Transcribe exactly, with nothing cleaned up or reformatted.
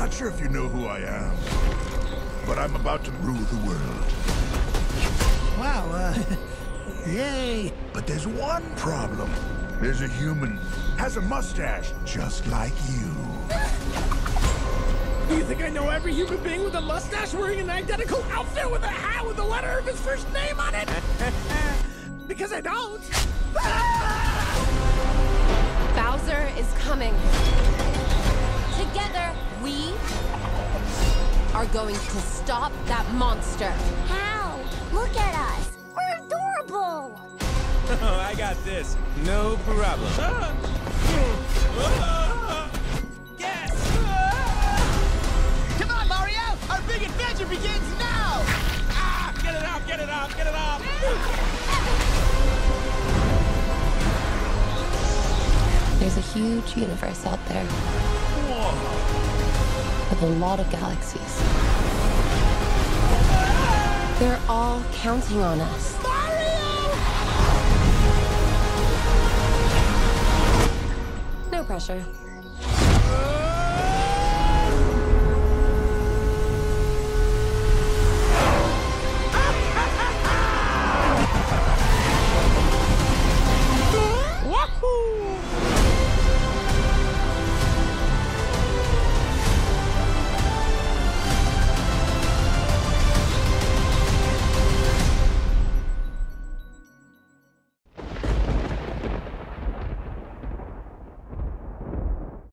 Not sure if you know who I am, but I'm about to rule the world. Wow, uh, yay. But there's one problem. There's a human, has a mustache, just like you. You think I know every human being with a mustache wearing an identical outfit with a hat with the letter of his first name on it? Because I don't. Bowser is coming. Together, we are going to stop that monster. How? Look at us. We're adorable. Oh, I got this. No problem. Yes! Come on, Mario! Our big adventure begins now! Ah! Get it off, get it off, get it off! There's a huge universe out there. Whoa! With a lot of galaxies. They're all counting on us. No pressure.